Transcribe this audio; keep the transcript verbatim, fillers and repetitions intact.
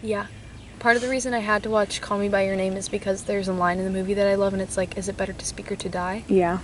Yeah. Part of the reason I had to watch Call Me By Your Name is because there's a line in the movie that I love, and it's like, is it better to speak or to die? Yeah.